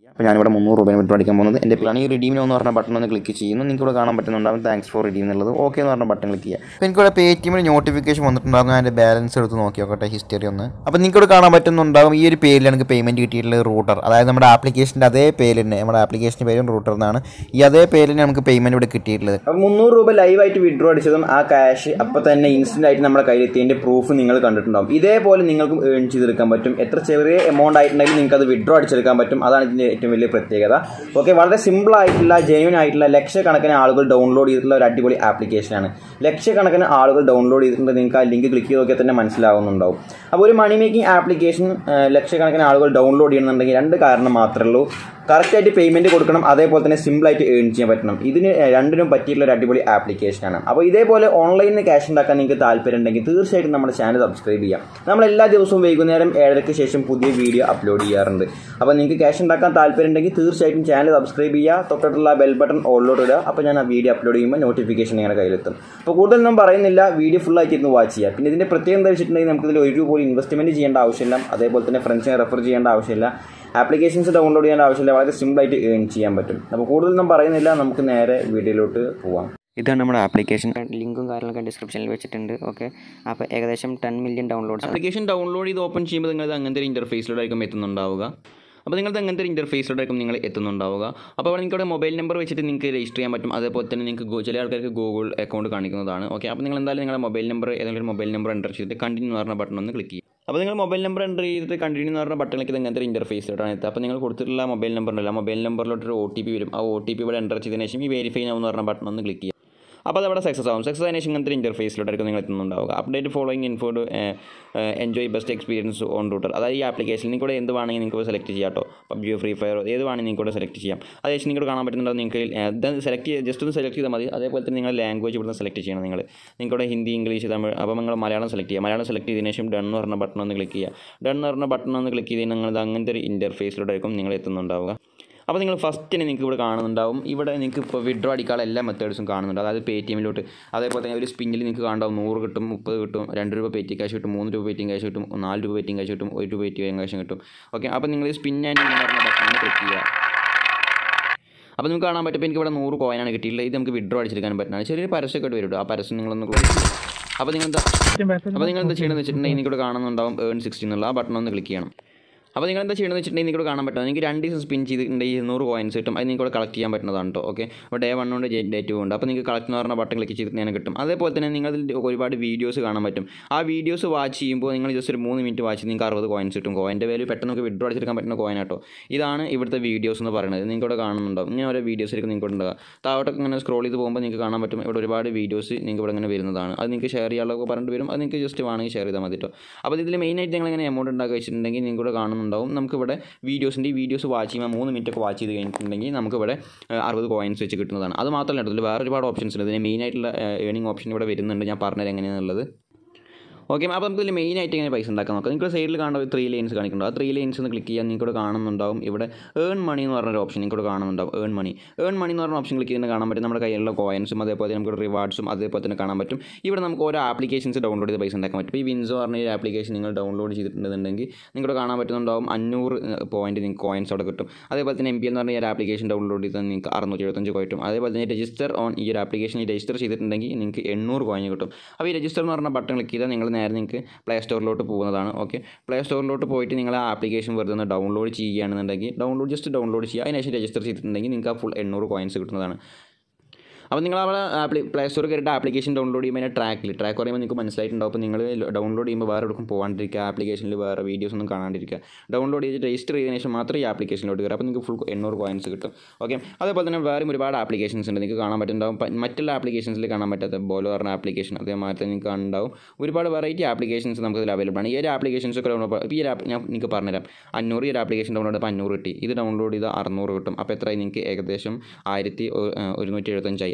അപ്പോൾ ഞാനിവിടെ 300 രൂപ വിഡ്രോ അടിക്കാൻ പോകുന്നത് എൻ്റെ പ്ലാൻ ഈ റിഡീമിനോ എന്ന് പറഞ്ഞ ബട്ടൺ ഒന്ന് ക്ലിക്ക് ചെയ്യുന്നു. നിങ്ങൾക്ക് ഇവിടെ കാണാൻ പറ്റുന്നുണ്ടാവും താങ്ക്സ് ഫോർ റിഡീം എന്നുള്ളത്. ഓക്കെ എന്ന് പറഞ്ഞ ബട്ടൺ ക്ലിക്ക് ചെയ്യുക. അപ്പോൾ എനിക്കിവിടെ പേടിഎമ്മിൽ നോട്ടിഫിക്കേഷൻ വന്നിട്ടുണ്ടാകും. ഞാൻ എൻ്റെ ബാലൻസ് എടുത്ത് നോക്കി നോക്കട്ടെ, ഹിസ്റ്ററി ഒന്ന്. അപ്പോൾ നിങ്ങൾക്ക് ഇവിടെ കാണാൻ പറ്റുന്നുണ്ടാകും ഈ ഒരു പേരിൽ എനിക്ക് പേയ്മെൻറ്റ് കിട്ടിയിട്ടുള്ളത് റൂട്ടർ, അതായത് നമ്മുടെ ആപ്ലിക്കേഷൻ്റെ അതേ പേര് തന്നെ, നമ്മുടെ ആപ്ലിക്കേഷൻ്റെ പേരും റൂട്ടർ എന്നാണ്. ഈ അതേ പേരിൽ നമുക്ക് പേയ്മെൻറ്റ് ഇവിടെ കിട്ടിയിട്ടുള്ളത്. അപ്പോൾ 300 രൂപ ലൈവായിട്ട് വിഡ്രോ അടിച്ചതും ആ ക്യാഷ് അപ്പോൾ തന്നെ ഇൻസ്റ്റൻ്റ് ആയിട്ട് നമ്മുടെ കയ്യിലെത്തിയതിൻ്റെ പ്രൂഫ് നിങ്ങൾ കണ്ടിട്ടുണ്ടാകും. ഇതേപോലെ നിങ്ങൾക്കും ഏൺ ചെയ്തെടുക്കാൻ പറ്റും. എത്ര ചെറിയ എമൗണ്ട് ആയിട്ടുണ്ടെങ്കിൽ നിങ്ങൾക്ക് അത് വിഡ്രോ അടിച്ചെടുക്കാൻ പറ്റും. അതാണ് ഇതിൻ്റെ ഏറ്റവും വലിയ പ്രത്യേകത. ഓക്കെ, വളരെ സിമ്പിൾ ആയിട്ടുള്ള ജെന്യൂൻ ആയിട്ടുള്ള ലക്ഷക്കണക്കിന് ആളുകൾ ഡൗൺലോഡ് ചെയ്തിട്ടുള്ള ഒരു അടിപൊളി ആപ്ലിക്കേഷനാണ്. ലക്ഷക്കണക്കിന് ആളുകൾ ഡൗൺലോഡ് ചെയ്തിട്ടുണ്ട്. നിങ്ങൾക്ക് ആ ലിങ്ക് ക്ലിക്ക് ചെയ്ത് നോക്കിയാൽ തന്നെ മനസ്സിലാവുന്നുണ്ടാവും. അപ്പോൾ ഒരു മണി മേക്കിംഗ് ആപ്ലിക്കേഷൻ ലക്ഷക്കണക്കിന് ആളുകൾ ഡൗൺലോഡ് ചെയ്യണമെന്നുണ്ടെങ്കിൽ 2 കാരണം മാത്രമേ ഉള്ളൂ. കറക്റ്റായിട്ട് പേയ്മെൻറ്റ് കൊടുക്കണം, അതേപോലെ തന്നെ സിമ്പിളായിട്ട് ഏൺ ചെയ്യാൻ പറ്റണം. ഇതിന് രണ്ടിനും പറ്റിയിട്ടുള്ള ഒരു അടിപൊളി ആപ്ലിക്കേഷനാണ്. അപ്പോൾ ഇതേപോലെ ഓൺലൈനിൽ ക്യാഷ് ഉണ്ടാക്കാൻ നിങ്ങൾക്ക് താല്പര്യം ഉണ്ടെങ്കിൽ തീർച്ചയായിട്ടും നമ്മുടെ ചാനൽ സബ്സ്ക്രൈബ് ചെയ്യാം. നമ്മൾ എല്ലാ ദിവസവും വൈകുന്നേരം 7:30 ശേഷം പുതിയ വീഡിയോ അപ്ലോഡ് ചെയ്യാറുണ്ട്. അപ്പോൾ നിങ്ങൾക്ക് ക്യാഷ് ഉണ്ടാക്കാൻ താല്പര്യം ഉണ്ടെങ്കിൽ തീർച്ചയായിട്ടും ചാനൽ സബ്സ്ക്രൈബ് ചെയ്യുക, തൊട്ടടുത്തുള്ള ബെൽ ബട്ടൺ ഓളിലോട്ട് ഇടുക. അപ്പോൾ ഞാൻ ആ വീഡിയോ അപ്ലോഡ് ചെയ്യുമ്പോൾ നോട്ടിഫിക്കേഷൻ നിങ്ങളുടെ കയ്യിലെത്തും. അപ്പോൾ കൂടുതലൊന്നും പറയുന്നില്ല, വീഡിയോ ഫുൾ ആയിട്ട് ഇരുന്ന് വാച്ച് ചെയ്യുക. പിന്നെ ഇതിൻ്റെ പ്രത്യേകം എന്താ വെച്ചിട്ടുണ്ടെങ്കിൽ നമുക്കിതിൽ ഒരു രൂപ പോലും ഇൻവെസ്റ്റ്മെൻറ്റ് ചെയ്യേണ്ട ആവശ്യമില്ല, അതേപോലെ തന്നെ ഫ്രണ്ട്സിനെ റെഫർ ചെയ്യേണ്ട ആവശ്യമില്ല, ആപ്ലിക്കേഷൻസ് ഡൗൺലോഡ് ചെയ്യേണ്ട ആവശ്യമില്ല, വളരെ സിമ്പിളായിട്ട് ഏൺ ചെയ്യാൻ പറ്റും. അപ്പോൾ കൂടുതലൊന്നും പറയുന്നില്ല, നമുക്ക് നേരെ വീഡിയോയിലോട്ട് പോവാം. ഇതാണ് നമ്മുടെ ആപ്ലിക്കേഷൻ. ലിങ്കും കാര്യങ്ങളൊക്കെ ഡിസ്ക്രിപ്ഷനിൽ വെച്ചിട്ടുണ്ട്. ഓക്കെ, അപ്പോൾ ഏകദേശം 10 മില്യൺ ഡൗൺലോഡ്സ്. ആപ്ലിക്കേഷൻ ഡൗൺലോഡ് ചെയ്ത് ഓപ്പൺ ചെയ്യുമ്പോൾ നിങ്ങൾ അങ്ങനത്തെ ഒരു ഇൻ്റർഫേസിലോട്ടായിരിക്കും എത്തുന്നുണ്ടാവുക. അപ്പോൾ നിങ്ങൾക്ക് അങ്ങനത്തെ ഒരു ഇൻ്റർഫേസിലോട്ടായിരിക്കും നിങ്ങൾ എത്തുന്നുണ്ടാവുക. അപ്പോൾ അവിടെ നിങ്ങളുടെ മൊബൈൽ നമ്പർ വെച്ചിട്ട് നിങ്ങൾക്ക് രജിസ്റ്റർ ചെയ്യാൻ പറ്റും. അതേപോലെ തന്നെ നിങ്ങൾക്ക് ചില ആൾക്കാർക്ക് ഗൂഗിൾ അക്കൗണ്ട് കാണിക്കുന്നതാണ്. ഓക്കെ, അപ്പോൾ നിങ്ങൾ എന്തായാലും നിങ്ങളുടെ മൊബൈൽ നമ്പർ ഏതെങ്കിലും ഒരു മൊബൈൽ നമ്പർ എൻ്റർ ചെയ്തിട്ട് കണ്ടിന്യൂ എന്ന് പറഞ്ഞ ബട്ടൺ ഒന്ന് ക്ലിക്ക് ചെയ്യും. അപ്പോൾ നിങ്ങൾ മൊബൈൽ നമ്പർ എൻ്റർ ചെയ്തിട്ട് കണ്ടിന്യൂ എന്ന് പറഞ്ഞ ബട്ടൺ ക്ലിക്ക് ചെയ്ത് അങ്ങനത്തെ ഒരു ഇൻ്റർഫേസിലോട്ടാണ് എത്തുക. അപ്പോൾ നിങ്ങൾ കൊടുത്തിട്ടുള്ള മൊബൈൽ നമ്പർ ഉണ്ടല്ലോ, മൊബൈൽ നമ്പറിലോട്ടൊരു OTP വരും. ആ OTP ഇവിടെ എൻ്റർ ചെയ്തതിന് ശേഷം ഈ വെരിഫൈ നൗ എന്ന് പറഞ്ഞ ബട്ടൺ ഒന്ന് ക്ലിക്ക് ചെയ്യുക. അപ്പോൾ അതവിടെ സക്സസ് ആവും. സക്സസ് ആയതിനു ശേഷം ഇങ്ങനത്തെ ഇൻ്റർഫേസിലോട്ടായിരിക്കും നിങ്ങൾ എത്തുന്നുണ്ടാവുക. Update following info enjoy best experience on router. അതായത് ഈ ആപ്ലിക്കേഷനിൽ നിങ്ങൾക്ക് എന്ത് വേണമെങ്കിൽ നിങ്ങൾക്ക് സെലക്ട് ചെയ്യാം കേട്ടോ. PUBG, ഫ്രീ ഫയർ ഏത് വേണമെങ്കിൽ നിങ്ങൾക്ക് സെലക്ട് ചെയ്യാം. അതേശം നിങ്ങൾക്ക് കാണാൻ പറ്റുന്നുണ്ടാവും. നിങ്ങൾക്ക് സെലക്ട് ജസ്റ്റ് ഒന്ന് സെലക്ട് ചെയ്താൽ മതി. അതേപോലെ തന്നെ നിങ്ങൾ ലാംഗ്വേജ് ഇവിടുന്ന് സെലക്ട് ചെയ്യണം. നിങ്ങളുടെ ഹിന്ദി, ഇംഗ്ലീഷ്, തമിഴ്. അപ്പോൾ നിങ്ങൾ മലയാളം സെലക്ട് ചെയ്യുക. മലയാളം സെലക്ട് ചെയ്തതിനു ശേഷം ഡൺ എന്ന് പറഞ്ഞ ബട്ടൺ ഒന്ന് ക്ലിക്ക് ചെയ്യുക. ഡൺ എന്ന് പറഞ്ഞ ബട്ടൺ ഒന്ന് ക്ലിക്ക് ചെയ്ത് നിങ്ങൾ അങ്ങനത്തെ ഒരു ഇൻ്റർഫേസിലോട്ടായിരിക്കും നിങ്ങൾ എത്തുന്നുണ്ടാവുക. അപ്പോൾ നിങ്ങൾ ഫസ്റ്റ് തന്നെ നിങ്ങൾക്ക് ഇവിടെ കാണുന്നുണ്ടാവും. ഇവിടെ നിങ്ങൾക്ക് ഇപ്പോൾ വിഡ്രോ അടിക്കാനുള്ള എല്ലാ മെത്തേഡ്സും കാണുന്നുണ്ട്. അതായത് പേടിഎമ്മിലോട്ട്, അതേപോലെ തന്നെ ഒരു സ്പിന്നിൽ നിങ്ങൾക്ക് കാണുണ്ടാവും 100 കിട്ടും, 30 കിട്ടും, 2 രൂപ പേടിഎം ക്യാഷ് കിട്ടും, 3 രൂപ പേടിഎം ക്യാഷ് കിട്ടും, 4 രൂപ പേടിഎം ക്യാഷ് കിട്ടും, 1 രൂപ പേടിഎം ക്യാഷ് കിട്ടും. ഓക്കെ, അപ്പോൾ നിങ്ങൾ സ്പിൻ ആൻഡ് എന്ന് പറഞ്ഞ ബട്ടൺ ക്ലിക്ക് ചെയ്യുക. അപ്പോൾ നിങ്ങൾക്ക് കാണാൻ പറ്റും. എനിക്ക് ഇവിടെ 100 കോയിനാണ് കിട്ടിയിട്ടുള്ളത്. ഇത് നമുക്ക് വിഡ്രോ അടിച്ചെടുക്കാൻ പറ്റുന്നതാണ്. ചെറിയൊരു പരസ്യമൊക്കെ വരും. ആ പരസ്യം നിങ്ങളൊന്ന് ക്ലോസ് ചെയ്യുക. അപ്പോൾ നിങ്ങൾ എന്താ ചെയ്യണമെന്ന് വെച്ചിട്ടുണ്ടെങ്കിൽ നിങ്ങൾക്ക് കാണുന്നുണ്ടാവും earn 60 എന്നുള്ള ആ ബട്ടൺ ഒന്ന് ക്ലിക്ക് ചെയ്യണം. അപ്പോൾ നിങ്ങൾ എന്താ ചെയ്യണമെന്ന് വെച്ചിട്ടുണ്ടെങ്കിൽ നിങ്ങൾക്ക് കാണാൻ പറ്റും. നിങ്ങൾക്ക് 2 ദിവസം സ്പിൻ ചെയ്തിട്ടുണ്ടെങ്കിൽ 100 കോയിൻസ് കിട്ടും. അത് നിങ്ങൾക്ക് കളക്ട് ചെയ്യാൻ പറ്റുന്നതാണ് കേട്ടോ. ഓക്കെ, അപ്പോൾ ഡേ 1 ഉണ്ട്, ഡേ 2 ഉണ്ട്. അപ്പോൾ നിങ്ങൾക്ക് കളക്ട് എന്ന് പറഞ്ഞ ബട്ടൺ ക്ലിക്ക് ചെയ്തിട്ട് ഞാൻ കിട്ടും. അതേപോലെ തന്നെ നിങ്ങളിൽ ഒരുപാട് വീഡിയോസ് കാണാൻ പറ്റും. ആ വീഡിയോസ് വാച്ച് ചെയ്യുമ്പോൾ നിങ്ങൾ ജസ്റ്റ് ഒരു 3 മിനിറ്റ് വാച്ച് ചെയ്ത് നിങ്ങൾക്ക് 60 കോയിൻസ് കിട്ടും. കോയിൻ്റെ വാല്യൂ പെട്ടെന്ന് നമുക്ക് വിഡ്രോ അടിച്ചെടുക്കാൻ പറ്റുന്ന കോയിൻ കേട്ടോ. ഇതാണ് ഇവിടുത്തെ വീഡിയോസ് എന്ന് പറയുന്നത്. നിങ്ങൾക്കിവിടെ കാണുന്നുണ്ടാവും. ഇങ്ങനെ ഓരോ വീഡിയോസ് ആയിരിക്കും നിങ്ങൾക്ക് ഉണ്ടാകുക. താഴോട്ടൊക്കെ ഇങ്ങനെ സ്ക്രോൾ ചെയ്ത് പോകുമ്പോൾ നിങ്ങൾക്ക് കാണാൻ പറ്റും. ഇവിടെ ഒരുപാട് വീഡിയോസ് നിങ്ങൾക്ക് ഇവിടെ ഇങ്ങനെ വരുന്നതാണ്. അത് നിങ്ങൾക്ക് ഷെയർ ചെയ്യാനുള്ളതൊക്കെ പറഞ്ഞിട്ട് വരും. അത് നിങ്ങൾക്ക് ജസ്റ്റ് വേണമെങ്കിൽ ഷെയർ ചെയ്താൽ മതി കേട്ടോ. അപ്പോൾ ഇതിൽ മെയിനായിട്ട് നിങ്ങൾ ഇങ്ങനെ എമൗണ്ട് ഉണ്ടാക്കി വെച്ചിട്ടുണ്ടെങ്കിൽ നിങ്ങൾക്കിവിടെ കാണുന്നുണ്ടാവും. നമുക്കിവിടെ വീഡിയോസ് വാച്ച് ചെയ്യുമ്പോൾ 3 മിനിറ്റ് ഒക്കെ വാച്ച് ചെയ്ത് കഴിഞ്ഞിട്ടുണ്ടെങ്കിൽ നമുക്കിവിടെ 60 കോയിൻസ് വെച്ച് കിട്ടുന്നതാണ്. അത് മാത്രമല്ല കേട്ടോ, ഇതിൽ വേറെ ഒരുപാട് ഓപ്ഷൻസ് ഉണ്ട്. ഇതിന് മെയിനായിട്ടുള്ള ഏണിംഗ് ഓപ്ഷൻ ഇവിടെ വരുന്നുണ്ട്. ഞാൻ പറഞ്ഞുതരാം എങ്ങനെയാണെന്നുള്ളത്. ഓക്കെ, അപ്പോൾ നമുക്ക് ഇതിൽ മെയിനായിട്ട് ഇങ്ങനെ പൈസ ഉണ്ടാക്കാൻ നോക്കാം. നിങ്ങൾക്ക് സൈഡിൽ കാണുന്ന 3 ലൈൻസ് കാണിക്കുന്നുണ്ട്. ആ 3 ലൈൻസ് ഒന്ന് ക്ലിക്ക് ചെയ്യാൻ നിങ്ങൾക്ക് കാണുന്നുണ്ടാവും. ഇവിടെ ഏൺ മണി എന്ന് പറഞ്ഞൊരു ഓപ്ഷൻ നിങ്ങൾക്ക് കാണുന്നുണ്ടാവും. ഏൺ മണി എന്ന് പറഞ്ഞ ഓപ്ഷൻ ക്ലിക്ക് ചെയ്ത് കാണാൻ പറ്റും. നമ്മുടെ കയ്യിലുള്ള കോയിൻസും അതേപോലെ നമുക്ക് റിവാർഡ്സും അതേപോലെ തന്നെ കാണാൻ പറ്റും. ഇവിടെ നമുക്ക് ഓരോ ആപ്ലിക്കേഷൻസ് ഡൗൺലോഡ് ചെയ്ത് പൈസ ഉണ്ടാക്കാൻ പറ്റും. ഈ വിൻസോ പറഞ്ഞ ഒരു ആപ്ലിക്കേഷൻ നിങ്ങൾ ഡൗൺലോഡ് ചെയ്തിട്ടുണ്ടെന്നുണ്ടെങ്കിൽ നിങ്ങൾക്ക് കാണാൻ പറ്റുന്നുണ്ടാവും 500 പോയിൻറ്റ് നിങ്ങൾക്ക് കോയിൻസ് അവിടെ കിട്ടും. അതേപോലെ തന്നെ MPL എന്ന് പറഞ്ഞ ഒരു ആപ്ലിക്കേഷൻ ഡൗൺലോഡ് ചെയ്താൽ നിങ്ങൾക്ക് 675 കോയിൻ കിട്ടും. അതേപോലെ തന്നെ രജിസ്റ്റർ ഓൺ ഈ ഒരു ആപ്ലിക്കേഷൻ രജിസ്റ്റർ ചെയ്തിട്ടുണ്ടെങ്കിൽ നിങ്ങൾക്ക് 800 കോയിൻ കിട്ടും. അപ്പോൾ ഈ രജിസ്റ്റർ എന്ന് പറഞ്ഞ ബട്ടൺ ക്ലിക്ക് ചെയ്താൽ നിങ്ങൾ നേരെ നിങ്ങൾക്ക് പ്ലേ സ്റ്റോറിലോട്ട് പോകുന്നതാണ്. ഓക്കെ, പ്ലേ സ്റ്റോറിലോട്ട് പോയിട്ട് നിങ്ങൾ ആ ആപ്ലിക്കേഷൻ വെറുതെ ഒന്ന് ഡൗൺലോഡ് ചെയ്യുകയാണെന്നുണ്ടെങ്കിൽ ജസ്റ്റ് ഡൗൺലോഡ് ചെയ്യുക. അതിനുശേഷം രജിസ്റ്റർ ചെയ്തിട്ടുണ്ടെങ്കിൽ നിങ്ങൾക്ക് ആ ഫുൾ 800 കോയിൻസ് കിട്ടുന്നതാണ്. അപ്പോൾ നിങ്ങൾ അവിടെ പ്ലേ സ്റ്റോറിൽ കയറിയിട്ട് ആപ്ലിക്കേഷൻ ഡൗൺലോഡ് ചെയ്യുമ്പോൾ അതിൻ്റെ ട്രാക്ക് പറയുമ്പോൾ നിങ്ങൾക്ക് മനസ്സിലായിട്ടുണ്ടാവും. അപ്പോൾ നിങ്ങൾ ഡൗൺലോഡ് ചെയ്യുമ്പോൾ വേറെ എടുക്കും പോകാണ്ടിരിക്കുക, ആപ്ലിക്കേഷനിൽ വേറെ വീഡിയോസ് ഒന്നും കാണാണ്ടിരിക്കുക. ഡൗൺലോഡ് ചെയ്ത് രജിസ്റ്റർ ചെയ്തതിന് ശേഷം മാത്രമേ ഈ ആപ്ലിക്കേഷനിലോട്ട് കയറുക. അപ്പോൾ നിങ്ങൾക്ക് ഫുൾ 800 കോയിൻസ് കിട്ടും. ഓക്കെ, അതേപോലെ തന്നെ വേറെയും ഒരുപാട് ആപ്ലിക്കേഷൻസ് ഉണ്ട്. നിങ്ങൾക്ക് കാണാൻ പറ്റുന്നുണ്ടാവും. മറ്റുള്ള ആപ്ലിക്കേഷൻസിൽ കാണാൻ പറ്റാത്ത ബോലോ പറഞ്ഞ ആപ്ലിക്കേഷൻ അതേമാതിരി തന്നെ നിങ്ങൾക്ക് ഉണ്ടാവും. ഒരുപാട് വെറൈറ്റി ആപ്ലിക്കേഷൻസ് നമുക്ക് ഇതിൽ അവൈലബിൾ ആണ്. ഈ ഒരു ആപ്ലിക്കേഷൻസ് ഒക്കെ ഇപ്പോൾ ഈ ഞാൻ നിങ്ങൾക്ക് പറഞ്ഞുതരാം. 500 ഈ ഒരു ആപ്ലിക്കേഷൻ ഡൗൺലോഡ് ചെയ്തപ്പോൾ 500 കിട്ടി. ഇത് ഡൗൺലോഡ് ചെയ്താൽ 600 കിട്ടും. അപ്പോൾ എത്രയായി നിങ്ങൾക്ക് ഏകദേശം 1175 ആയി.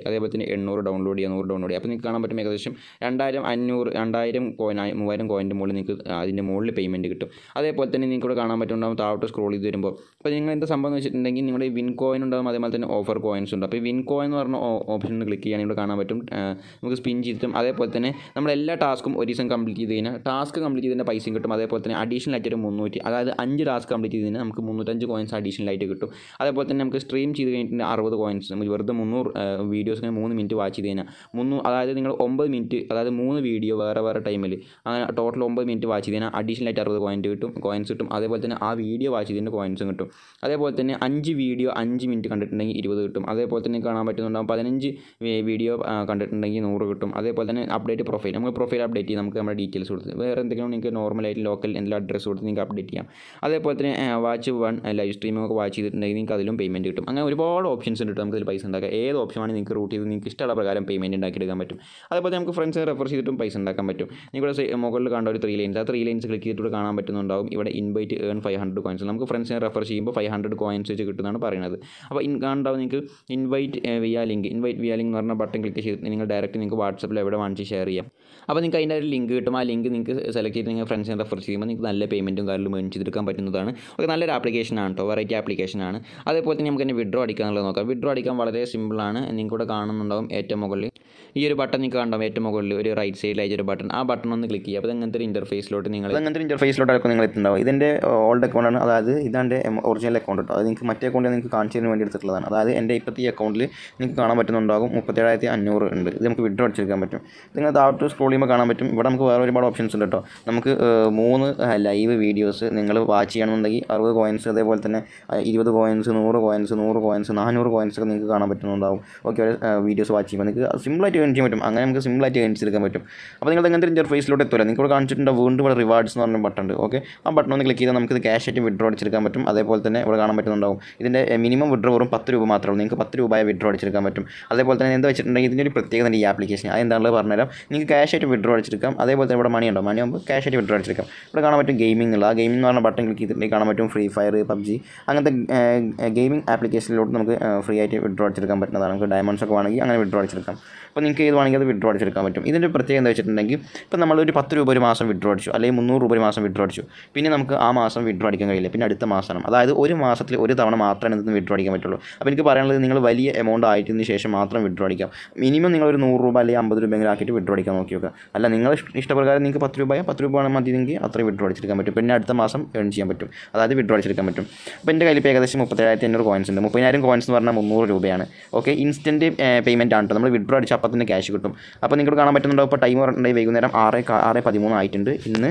അതേപോലെ തന്നെ 800 ഡൗൺലോഡ് ചെയ്യുക, 100 ഡൗൺലോഡ് ചെയ്യുക. അപ്പോൾ നിങ്ങൾക്ക് കാണാൻ പറ്റും ഏകദേശം 2000, 500, 2000 കോയിൻ, 3000 കോയിൻ്റെ മുകളിൽ നിങ്ങൾക്ക് അതിൻ്റെ മുകളിൽ പേയ്മെൻറ്റ് കിട്ടും. അതേപോലെ തന്നെ നിങ്ങൾക്ക് ഇവിടെ കാണാൻ പറ്റുന്നുണ്ടാവും താഴോട്ട് സ്ക്രോൾ ചെയ്ത് വരുമ്പോൾ. അപ്പോൾ നിങ്ങൾ എന്താ സംഭവം എന്ന് വെച്ചിട്ടുണ്ടെങ്കിൽ നിങ്ങളുടെ വിൻ കോയിൻ ഉണ്ടാകും, അതേപോലെ തന്നെ ഓഫർ കോയിൻസ് ഉണ്ട്. അപ്പോൾ ഈ വിൻ കോയിൻ എന്ന് പറഞ്ഞ ഓപ്ഷൻ ക്ലിക്ക് ചെയ്യുകയാണെങ്കിൽ ഇവിടെ കാണാൻ പറ്റും നമുക്ക് സ്പിൻ ചെയ്തിട്ടും. അതേപോലെ തന്നെ നമ്മളെല്ലാ ടാസ്ക്കും ഒരു ദിവസം കംപ്ലീറ്റ് ചെയ്ത് കഴിഞ്ഞാൽ ടാസ്ക് കംപ്ലീറ്റ് ചെയ്തതിൻ്റെ പൈസയും കിട്ടും. അതേപോലെ തന്നെ അഡീഷണൽ ആയിട്ട് ഒരു 300, അതായത് 5 ടാസ്ക് കംപ്ലീറ്റ് ചെയ്ത് കഴിഞ്ഞാൽ നമുക്ക് 305 കോയിൻസ് അഡീഷണൽ ആയിട്ട് കിട്ടും. അതേപോലെ തന്നെ നമുക്ക് സ്ട്രീം ചെയ്ത് കഴിഞ്ഞിട്ട് 60 കോയിൻസ്, നമുക്ക് വെറുതെ 300 വീഡിയോസ് 3 മിനിറ്റ് വാച്ച് ചെയ്ത് കഴിഞ്ഞാൽ 300, അതായത് നിങ്ങൾ 9 മിനിറ്റ്, അതായത് 3 വീഡിയോ വേറെ ടൈമിൽ അങ്ങനെ ടോട്ടൽ 9 മിനിറ്റ് വാച്ച് ചെയ്ത് കഴിഞ്ഞാൽ അഡീഷണൽ ആയിട്ട് 60 കോയിൻസ് കിട്ടും. അതേപോലെ തന്നെ ആ വീഡിയോ വാച്ച് ചെയ്തതിൻ്റെ കോയിൻസും കിട്ടും. അതേപോലെ തന്നെ 5 വീഡിയോ 5 മിനിറ്റ് കണ്ടിട്ടുണ്ടെങ്കിൽ 20 കിട്ടും. അതേപോലെ തന്നെ കാണാൻ പറ്റുന്നുണ്ടാകും 15 വീഡിയോ കണ്ടിട്ടുണ്ടെങ്കിൽ 100 കിട്ടും. അതേപോലെ തന്നെ അപ്ഡേറ്റ് പ്രൊഫൈൽ, നമുക്ക് പ്രൊഫൈൽ അപ്ഡേറ്റ് ചെയ്ത് നമുക്ക് നമ്മുടെ ഡീറ്റെയിൽസ് കൊടുത്ത് വേറെ എന്തെങ്കിലും നിങ്ങൾക്ക് നോർമലായിട്ട് ലോക്കൽ എന്തെങ്കിലും അഡ്രസ്സ് കൊടുത്ത് നിങ്ങൾക്ക് അപ്ഡേറ്റ് ചെയ്യാം. അതേപോലെ തന്നെ വാച്ച് 1 ലൈവ് സ്ട്രീമൊക്കെ വാച്ച് ചെയ്തിട്ടുണ്ടെങ്കിൽ നിങ്ങൾക്ക് അതിലും പേയ്മെൻറ്റ് കിട്ടും. അങ്ങനെ ഒരുപാട് ഓപ്ഷൻസ് ഉണ്ട് നമുക്ക് ഇതിൽ പൈസ ഉണ്ടാക്കാം. ഏത് ഓപ്ഷനാണ് നിങ്ങൾക്ക് റൂട്ട് ചെയ്ത് നിങ്ങൾക്ക് ഇഷ്ടമുള്ള പ്രകാരം പേയ്മെൻറ്റ് ഉണ്ടാക്കിയെടുക്കാൻ പറ്റും. അതേപോലെ നമുക്ക് ഫ്രണ്ട്സിനെ റെഫർ ചെയ്തിട്ടും പൈസ ഉണ്ടാക്കാൻ പറ്റും. നിങ്ങളുടെ മുകളിൽ കണ്ട ഒരു 3 ലൈൻസ്, ആ 3 ലൈൻസ് ക്ലിക്ക് ചെയ്തിട്ട് കാണാൻ പറ്റുന്നുണ്ടാവും ഇവിടെ ഇൻവൈറ്റ് ഏൺ 500 കോയിൻസ്. നമുക്ക് ഫ്രണ്ട്സിനെ റെഫർ ചെയ്യുമ്പോൾ 500 കോയിൻസ് വെച്ച് കിട്ടുന്നതാണ് പറയുന്നത്. അപ്പോൾ കാണുണ്ടാവും നിങ്ങൾക്ക് ഇൻവൈറ്റ് വിയ ലിങ്ക് എന്ന് പറഞ്ഞ ബട്ടൺ ക്ലിക്ക് ചെയ്ത് നിങ്ങൾ ഡയറക്റ്റ് നിങ്ങൾക്ക് വാട്സപ്പിൽ എവിടെ വാങ്ങിച്ച് ഷെയർ ചെയ്യാം. അപ്പോൾ നിങ്ങൾക്ക് അതിൻ്റെ ഒരു ലിങ്ക് കിട്ടും. ആ ലിങ്ക് നിങ്ങൾക്ക് സെലക്ട് ചെയ്ത് നിങ്ങൾ ഫ്രണ്ട്സിനെ റെഫർ ചെയ്യുമ്പോൾ നിങ്ങൾക്ക് നല്ല പേയ്മെൻറ്റും കാര്യങ്ങളും മേൺ ചെയ്തെടുക്കാൻ പറ്റുന്നതാണ്. ഓക്കെ, നല്ലൊരു ആപ്ലിക്കേഷനാണ് കേട്ടോ, വെറൈറ്റി ആപ്ലിക്കേഷനാണ്. അതേപോലെ തന്നെ നമുക്ക് തന്നെ വിഡ്രോ അടിക്കുക എന്നുള്ളത് നോക്കാം. വിഡ്രോ അടിക്കാൻ വളരെ സിമ്പിളാണ്. നിങ്ങൾക്ക് ഇവിടെ കാണുന്നുണ്ടാവും ഏറ്റവും മുകളിൽ ഈ ഒരു ബട്ടൺ നിങ്ങൾക്ക് കാണാം. ഏറ്റവും മുകളിൽ ഒരു റൈറ്റ് സൈഡിലായിട്ട് ഒരു ബട്ടൺ, ആ ബട്ടൺ ഒന്ന് ക്ലിക്ക് ചെയ്യുക. അപ്പോൾ അങ്ങനത്തെ ഒരു ഇൻ്റർഫേസിലോട്ടായിരിക്കും നിങ്ങൾ എത്തുന്നുണ്ടാവും. ഇതിൻ്റെ ഓൾഡ് അക്കൗണ്ടാണ്, അതായത് ഇതെൻ്റെ ഒറിജിനൽ അക്കൗണ്ട് കേട്ടോ. അത് നിങ്ങൾക്ക് മറ്റേ അക്കൗണ്ടിൽ നിങ്ങൾക്ക് കാണിച്ചു തരാൻ വേണ്ടി എടുത്തിട്ടുള്ളതാണ്. അതായത് എൻ്റെ ഇപ്പോഴത്തെ ഈ അക്കൗണ്ടിൽ നിങ്ങൾക്ക് കാണാൻ പറ്റുന്നുണ്ടാകും 37,500 ഉണ്ട്. ഇത് നമുക്ക് വിഡ്രോ അടിച്ചെടുക്കാൻ പറ്റും. നിങ്ങൾ താഴോട്ട് സ്ക്രോൾ ചെയ്യുമ്പോൾ കാണാൻ പറ്റും ഇവിടെ നമുക്ക് വേറെ ഒരുപാട് ഓപ്ഷൻസ് ഉണ്ട് കേട്ടോ. നമുക്ക് 3 ലൈവ് വീഡിയോസ് നിങ്ങൾ വാച്ച് ചെയ്യണമെന്നുണ്ടെങ്കിൽ 60 കോയിൻസ്, അതേപോലെ തന്നെ 20 കോയിൻസ്, 100 കോയിൻസ്, 100 കോയിൻസ്, 400 കോയിൻസ് ഒക്കെ നിങ്ങൾക്ക് കാണാൻ പറ്റുന്നുണ്ടാവും. ഓക്കെ, വീഡിയോസ് വാച്ച് ചെയ്യുമ്പോൾ നിങ്ങൾക്ക് സിമ്പിളായിട്ട് ഏൺ ചെയ്യാൻ പറ്റും. അങ്ങനെ നമുക്ക് സിമ്പിളായിട്ട് ഏൺ ചെയ്തെടുക്കാൻ പറ്റും. അപ്പോൾ നിങ്ങൾ അങ്ങനത്തെ ഇൻ്റർഫേസിലോട്ട് എത്തില്ല. നിങ്ങൾക്ക് കാണിച്ചിട്ടുണ്ട് വീണ്ടും ഇവിടെ റിവാർഡ്സ് എന്ന് പറഞ്ഞ ബട്ടൺ ഉണ്ട്. ഓക്കെ, ആ ബട്ടൺ ഒന്ന് ക്ലിക്ക് ചെയ്താൽ നമുക്ക് ഇത് ക്യാഷ് ആയിട്ട് വിഡ്രോ അടിച്ചെടുക്കാൻ പറ്റും. അതേപോലെ തന്നെ ഇവിടെ കാണാൻ പറ്റുന്നുണ്ടാവും ഇതിൻ്റെ മിനിമം വിഡ്രോ വെറും 10 രൂപ മാത്രമേ ഉള്ളൂ. നിങ്ങൾക്ക് 10 രൂപയെ വിഡ്രോ അടിച്ചെടുക്കാൻ പറ്റും. അതേപോലെ തന്നെ എന്താ വെച്ചിട്ടുണ്ടെങ്കിൽ ഇതിൻ്റെ ഒരു പ്രത്യേകത ഈ ആപ്ലിക്കേഷൻ അതെന്താണെന്ന് പറഞ്ഞുതരാം. നിങ്ങൾക്ക് ക്യാഷ് ആയിട്ട് വിഡ്രോ അടിച്ചെടുക്കാം. അതേപോലെ തന്നെ ഇവിടെ മണി ഉണ്ടോ, മണി ആകുമ്പോൾ ക്യാഷ് ആയിട്ട് വിഡ്രോ അടിച്ചെടുക്കാം. ഇവിടെ കാണാൻ പറ്റും ഗെയിമിംഗ് ഉള്ള, ആ ഗെയിമിംഗ് എന്ന് പറഞ്ഞ ബട്ടൺ ക്ലിക്ക് ചെയ്തിട്ടുണ്ടെങ്കിൽ കാണാൻ പറ്റും ഫ്രീ ഫയർ, പബ്ജി അങ്ങനത്തെ ഗെയിമിംഗ് ആപ്ലിക്കേഷനിലോട്ട് നമുക്ക് ഫ്രീ ആയിട്ട് വിഡ്രോ അടിച്ചെടുക്കാൻ പറ്റുന്നതാണ്. നമുക്ക് ഡയമണ്ട്സ് ഒക്കെ വേണമെങ്കിൽ അങ്ങനെ വിഡ്രോ അടിച്ചെടുക്കാം. അപ്പോൾ നിങ്ങൾക്ക് ഏത് വേണമെങ്കിൽ അത് വിഡ്രോ അടിച്ചെടുക്കാൻ പറ്റും. ഇതിൻ്റെ പ്രത്യേകത എന്താ വെച്ചിട്ടുണ്ടെങ്കിൽ ഇപ്പോൾ നമ്മളൊരു 10 രൂപ ഒരു മാസം വിഡ്രോ അടിച്ചു, അല്ലെങ്കിൽ 300 രൂപ ഒരു മാസം വിഡ്രോ അടിച്ചു. പിന്നെ നമുക്ക് ആ മാസം വിഡ്രോ അടിക്കാൻ കഴിയില്ല. പിന്നെ അടുത്ത മാസമാണ്, അതായത് ഒരു മാസത്തിൽ ഒരു തവണ മാത്രമേ ഇതിന് വിഡ്രോ അടിക്കാൻ പറ്റുള്ളൂ. അപ്പോൾ എനിക്ക് പറയാനുള്ളത് നിങ്ങൾ വലിയ എമൗണ്ട് ആയതിന് ശേഷം മാത്രം വിഡ്രോ അടിക്കാം. മിനിമം നിങ്ങളൊരു 100 രൂപ അല്ലെങ്കിൽ 50 രൂപയെങ്കിലും ആക്കിയിട്ട് വിഡ്രോ അടിക്കാൻ നോക്കി നോക്കുക. അല്ല നിങ്ങൾ ഇഷ്ടപ്രകാരം നിങ്ങൾക്ക് 10 രൂപ മതിയെങ്കിൽ അത്രയും വിഡ്രോ അടിച്ചെടുക്കാൻ പറ്റും. പിന്നെ അടുത്ത മാസം ഏൺ ചെയ്യാൻ പറ്റും, അതായത് വിഡ്രോ അടിച്ചെടുക്കാൻ പറ്റും. അപ്പോൾ എൻ്റെ കയ്യിൽ ഇപ്പോൾ ഏകദേശം 37,500 കോയിൻസ് ഉണ്ട്. 30,000 കോയിൻസ് എന്ന് പറഞ്ഞാൽ 300 രൂപയാണ്. ഓക്കെ, ഇൻസ്റ്റൻറ്റ് പേയ്മെൻറ്റ് ആണ് കേട്ടോ. നമ്മൾ വിഡ്രോ അടിച്ച് അപ്പം തന്നെ ക്യാഷ് കിട്ടും. അപ്പോൾ നിങ്ങൾക്ക് കാണാൻ പറ്റുന്നുണ്ടോ, ഇപ്പോൾ ടൈം പറഞ്ഞിട്ടുണ്ടെങ്കിൽ വൈകുന്നേരം 6:13 ആയിട്ടുണ്ട്. ഇന്ന്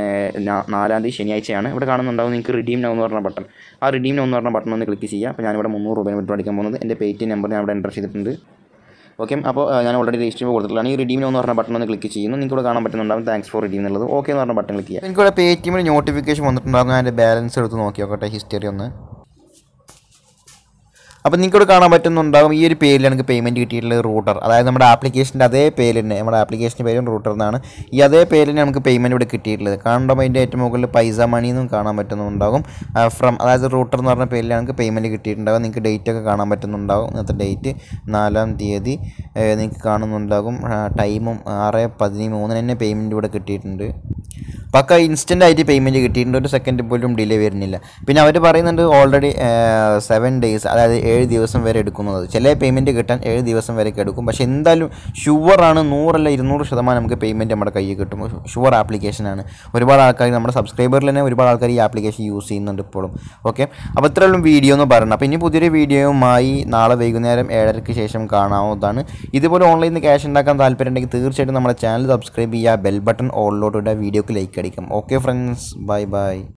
4-ാം തീയതി ശനിയാഴ്ചയാണ്. ഇവിടെ കാണുന്നുണ്ടാവും നിങ്ങൾക്ക് റിഡീം നൗ എന്ന് പറഞ്ഞ ബട്ടൺ. ആ റിഡീം നൗ എന്ന് പറഞ്ഞ ബട്ടൺ ഒന്ന് ക്ലിക്ക് ചെയ്യുക. അപ്പോൾ ഞാനിവിടെ 300 രൂപയാണ് വിഡ്രോ അടിക്കാൻ പോകുന്നത്. എൻ്റെ പേടിഎം നമ്പർ ഞാൻ ഇവിടെ എൻ്റർ ചെയ്തിട്ടുണ്ട്. ഓക്കെ, അപ്പോൾ ഞാൻ ഓൾറെഡി രജിസ്റ്റർ കൊടുത്തിട്ടുള്ളതാണ്. ഈ റിഡീം എന്ന് പറഞ്ഞ ബട്ടൺ ഒന്ന് ക്ലിക്ക് ചെയ്യുന്നു. നിങ്ങൾക്ക് ഇവിടെ കാണാൻ പറ്റുന്നുണ്ടാവും താങ്ക്സ് ഫോർ റിഡീം എന്നുള്ളത്. ഓക്കെ എന്ന് പറഞ്ഞ ബട്ടൺ ക്ലിക്ക് ചെയ്യുക. എനിക്കിവിടെ പേടിഎമ്മിൽ നോട്ടിഫിക്കേഷൻ വന്നിട്ടുണ്ടാകും. ഞാൻ എൻ്റെ ബാലൻസ് എടുത്ത് നോക്കി നോക്കട്ടെ, ഹിസ്റ്ററി ഒന്ന്. അപ്പോൾ നിങ്ങൾക്ക് ഇവിടെ കാണാൻ പറ്റുന്നുണ്ടാകും ഈ ഒരു പേരിലാണ് എനിക്ക് പേയ്മെൻറ്റ് കിട്ടിയിട്ടുള്ളത്, റൂട്ടർ. അതായത് നമ്മുടെ ആപ്ലിക്കേഷൻ്റെ അതേ പേര് തന്നെ, നമ്മുടെ ആപ്ലിക്കേഷൻ്റെ പേരും റൂട്ടർ എന്നാണ്. ഈ അതേ പേരിൽ നമുക്ക് പേയ്മെൻറ്റ് ഇവിടെ കിട്ടിയിട്ടുള്ളത്. കാണുമ്പോൾ അതിൻ്റെ ഏറ്റവും മുകളിൽ പൈസ മണി എന്നും കാണാൻ പറ്റുന്നുണ്ടാകും. അതായത് റൂട്ടർ എന്ന് പറഞ്ഞ പേരിലാണ് നമുക്ക് പേയ്മെൻറ്റ് കിട്ടിയിട്ടുണ്ടാകും. നിങ്ങൾക്ക് ഡേറ്റ് ഒക്കെ കാണാൻ പറ്റുന്നുണ്ടാകും. ഇന്നത്തെ ഡേറ്റ് 4-ാം തീയതി നിങ്ങൾക്ക് കാണുന്നുണ്ടാകും. ടൈമും 6:13 തന്നെ പേയ്മെൻറ്റ് ഇവിടെ കിട്ടിയിട്ടുണ്ട്. പക്ക ഇൻസ്റ്റൻ്റ് ആയിട്ട് പേയ്മെൻറ്റ് കിട്ടിയിട്ടുണ്ട്. ഒരു സെക്കൻഡ് പോലും ഡിലേ വരുന്നില്ല. പിന്നെ അവർ പറയുന്നുണ്ട് ഓൾറെഡി 7 ഡേയ്സ്, അതായത് 7 ദിവസം വരെ എടുക്കുന്നത്. ചില പേയ്മെൻറ്റ് കിട്ടാൻ 7 ദിവസം വരെയൊക്കെ എടുക്കും. പക്ഷേ എന്തായാലും ഷുവറാണ്, 100 അല്ല 200% നമുക്ക് പേയ്മെൻറ്റ് നമ്മുടെ കയ്യിൽ കിട്ടും. ഷുവർ ആപ്ലിക്കേഷനാണ്. ഒരുപാട് ആൾക്കാർ നമ്മുടെ സബ്സ്ക്രൈബറിൽ തന്നെ ഒരുപാട് ആൾക്കാർ ഈ ആപ്ലിക്കേഷൻ യൂസ് ചെയ്യുന്നുണ്ട് ഇപ്പോഴും. ഓക്കെ, അപ്പോൾ ഇത്രയുള്ള വീഡിയോ എന്ന് പറയണം. അപ്പോൾ ഇനി പുതിയൊരു വീഡിയോയുമായി നാളെ വൈകുന്നേരം 7:30-ക്ക് ശേഷം കാണാവുന്നതാണ്. ഇതുപോലെ ഓൺലൈനിൽ നിന്ന് ക്യാഷ് ഉണ്ടാക്കാൻ താല്പര്യം ഉണ്ടെങ്കിൽ തീർച്ചയായിട്ടും നമ്മുടെ ചാനൽ സബ്സ്ക്രൈബ് ചെയ്യുക, ബെൽ ബട്ടൺ ഓളിലോട്ട് ഇടുക, വീഡിയോക്ക് ലൈക്ക് അടിക്കാം. Okay friends, bye by.